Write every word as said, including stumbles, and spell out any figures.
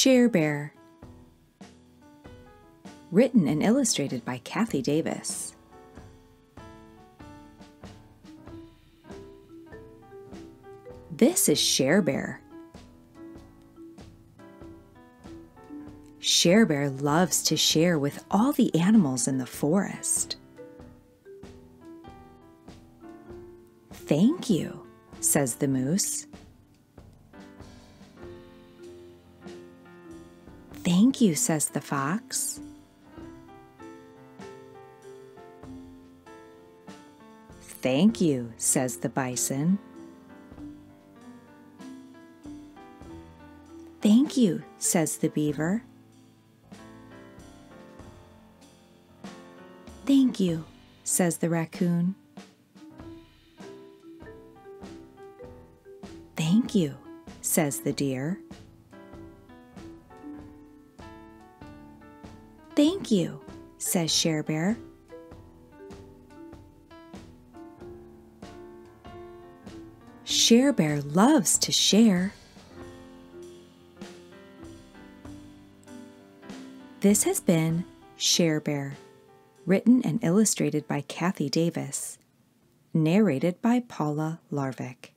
Share Bear. Written and illustrated by Kathy Davis. This is Share Bear. Share Bear loves to share with all the animals in the forest. Thank you, says the moose. Thank you, says the fox. Thank you, says the bison. Thank you, says the beaver. Thank you, says the raccoon. Thank you, says the deer. Thank you, says Share Bear. Share Bear loves to share. This has been Share Bear, written and illustrated by Kathy Davis, narrated by Paula Larvick.